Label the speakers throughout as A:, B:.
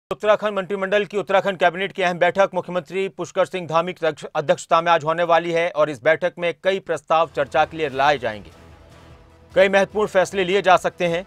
A: उत्तराखंड मंत्रिमंडल की उत्तराखंड कैबिनेट की अहम बैठक मुख्यमंत्री पुष्कर सिंह धामी की अध्यक्षता में आज होने वाली है और इस बैठक में कई प्रस्ताव चर्चा के लिए लाए जाएंगे। कई महत्वपूर्ण फैसले लिए जा सकते हैं।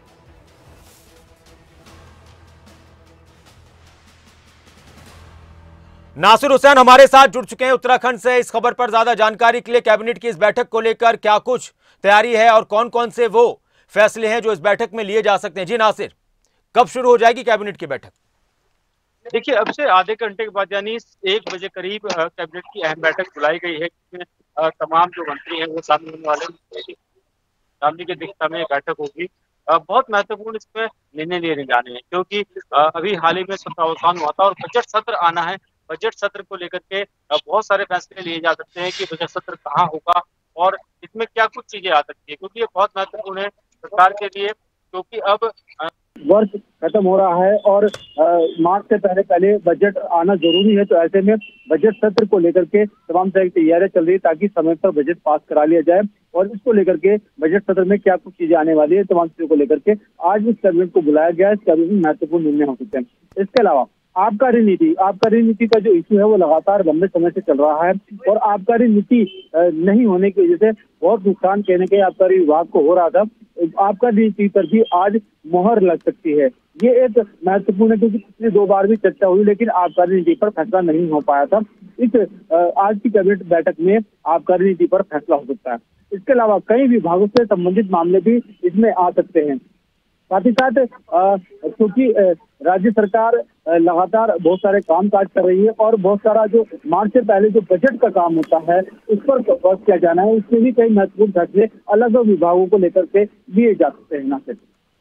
A: नासिर हुसैन हमारे साथ जुड़ चुके हैं उत्तराखंड से। इस खबर पर ज्यादा जानकारी के लिए कैबिनेट की इस बैठक को लेकर क्या कुछ तैयारी है और कौन कौन से वो फैसले हैं जो इस बैठक में लिए जा सकते हैं। जी नासिर, कब शुरू हो जाएगी कैबिनेट की बैठक?
B: देखिए, अब से आधे घंटे के बाद यानी 1 बजे करीब कैबिनेट की अहम बैठक बुलाई गई है, जिसमें तमाम जो मंत्री हैं वो शामिल होने वाले हैं। गांधी की अध्यक्षता में बैठक होगी। बहुत महत्वपूर्ण इसमें निर्णय लिए जाने हैं, क्योंकि अभी हाल ही में सत्रावसान हुआ था और बजट सत्र आना है। बजट सत्र को लेकर के बहुत सारे फैसले लिए जा सकते हैं कि बजट सत्र कहाँ होगा और इसमें क्या कुछ चीजें आ सकती है, क्योंकि ये बहुत महत्वपूर्ण है सरकार के लिए, क्योंकि अब वर्ष खत्म हो रहा है और मार्च से पहले पहले बजट आना जरूरी है। तो ऐसे में बजट सत्र को लेकर के तमाम तरह की तैयारियां चल रही है ताकि समय पर बजट पास करा लिया जाए। और इसको लेकर के बजट सत्र में क्या कुछ चीजें आने वाली है, तमाम चीजों को लेकर के आज इस कैबिनेट को बुलाया गया है। इस कैबिनेट में महत्वपूर्ण निर्णय हो सकते हैं। इसके अलावा आबकारी नीति का जो इश्यू है वो लगातार लंबे समय से चल रहा है और आबकारी नीति नहीं होने की वजह से बहुत नुकसान कहने के आबकारी विभाग को हो रहा था। आबकारी नीति पर भी आज मोहर लग सकती है। ये एक महत्वपूर्ण है क्योंकि पिछली 2 बार भी चर्चा हुई लेकिन आबकारी नीति पर फैसला नहीं हो पाया था। इस आज की कैबिनेट बैठक में आबकारी नीति पर फैसला हो सकता है। इसके अलावा कई विभागों से संबंधित मामले भी इसमें आ सकते हैं। साथ ही साथ क्योंकि राज्य सरकार लगातार बहुत सारे काम काज कर रही है और बहुत सारा जो मार्च से पहले जो बजट का काम होता है उस पर फोकस किया जाना है। उसमें भी कई महत्वपूर्ण फैसले अलग अलग विभागों को लेकर के लिए जा सकते हैं। ना सिर्फ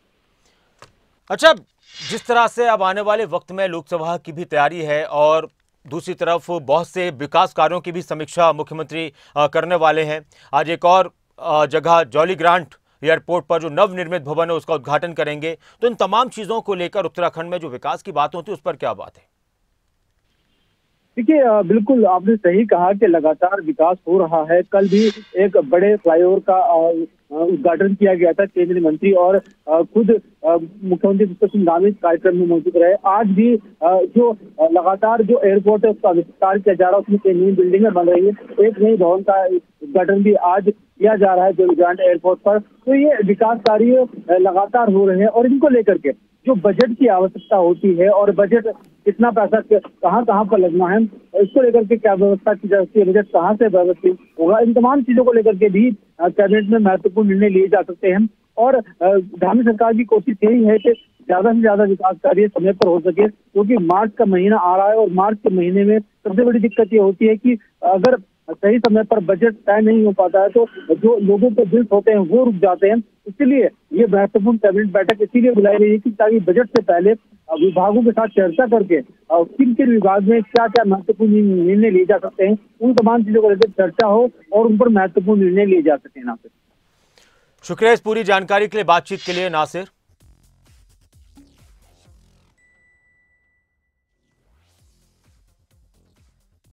A: अच्छा, जिस तरह से अब आने वाले वक्त में लोकसभा की भी तैयारी है और दूसरी तरफ बहुत से विकास कार्यों की भी समीक्षा मुख्यमंत्री करने वाले हैं। आज एक और जगह जॉली ग्रांट एयरपोर्ट पर जो नवनिर्मित भवन है उसका उद्घाटन करेंगे। तो इन तमाम चीजों को लेकर उत्तराखंड में जो विकास की बात होती है उस पर क्या बात है?
B: देखिए, बिल्कुल आपने सही कहा कि लगातार विकास हो रहा है। कल भी एक बड़े फ्लाईओवर का उद्घाटन किया गया था। केंद्रीय मंत्री और खुद मुख्यमंत्री पुष्कर सिंह धामी इस कार्यक्रम में मौजूद रहे। आज भी जो लगातार जो एयरपोर्ट है उसका विस्तार किया जा रहा है, उसमें कई नई बिल्डिंगें बन रही है। एक नई भवन का उद्घाटन भी आज किया जा रहा है जॉली ग्रांट एयरपोर्ट पर। तो ये विकास कार्य लगातार हो रहे हैं और इनको लेकर के जो बजट की आवश्यकता होती है और बजट कितना पैसा कहाँ कहाँ पर लगना है, इसको लेकर के क्या व्यवस्था की जा सकती है, बजट कहाँ से व्यवस्थित होगा, इन तमाम चीजों को लेकर के भी कैबिनेट में महत्वपूर्ण निर्णय लिए जा सकते हैं। और धामी सरकार की कोशिश यही है कि ज्यादा से ज्यादा विकास कार्य समय पर हो सके, क्योंकि मार्च का महीना आ रहा है और मार्च के महीने में सबसे बड़ी दिक्कत ये होती है कि अगर सही समय पर बजट तय नहीं हो पाता है तो जो लोगों के बिल्स होते हैं वो रुक जाते हैं। इसलिए ये महत्वपूर्ण कैबिनेट बैठक इसीलिए बुलाई गई है कि ताकि बजट से पहले विभागों के साथ चर्चा करके किन किन विभाग में क्या क्या महत्वपूर्ण निर्णय लिए जा सकते हैं, उन तमाम चीजों को लेकर चर्चा हो और उन पर महत्वपूर्ण निर्णय लिए जा सके। नासिर,
A: शुक्रिया इस पूरी जानकारी के लिए, बातचीत के लिए नासिर।